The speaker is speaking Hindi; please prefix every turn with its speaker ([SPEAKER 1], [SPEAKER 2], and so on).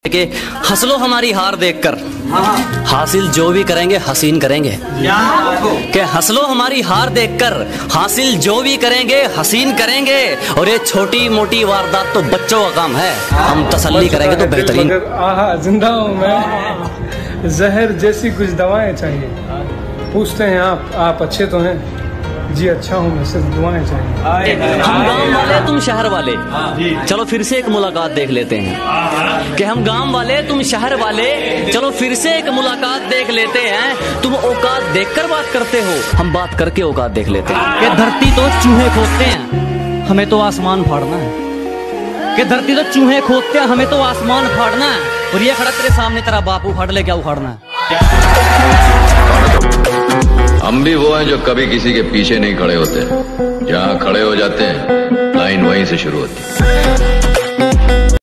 [SPEAKER 1] कि हंस लो हमारी हार देखकर, हासिल जो भी करेंगे हसीन करेंगे। कि हंस लो हमारी हार देखकर, हासिल जो भी करेंगे हसीन करेंगे। और ये छोटी मोटी वारदात तो बच्चों का काम है, हम तसल्ली करेंगे तो बेहतरीन।
[SPEAKER 2] आहा जिंदा हूँ मैं, जहर जैसी कुछ दवाएं चाहिए। पूछते हैं आप अच्छे तो हैं? जी अच्छा हूँ मैं, सिर्फ दुआएं चाहिए।
[SPEAKER 1] हम गांव वाले तुम शहर वाले, चलो फिर से एक मुलाकात देख लेते हैं। कि हम गांव वाले तुम शहर वाले, चलो फिर से एक मुलाकात देख लेते हैं। तुम औकात देखकर बात करते हो, हम बात करके औकात देख लेते हैं। कि धरती तो चूहे खोदते हैं, हमें तो आसमान फाड़ना है। कि धरती तो चूहे खोदते हैं, हमें तो आसमान फाड़ना है। और ये खड़ा तेरे सामने तेरा बाप उखाड़ ले, क्या उखाड़ना है?
[SPEAKER 3] हम भी वो हैं जो कभी किसी के पीछे नहीं खड़े होते, जहाँ खड़े हो जाते हैं लाइन वहीं से शुरू होती है।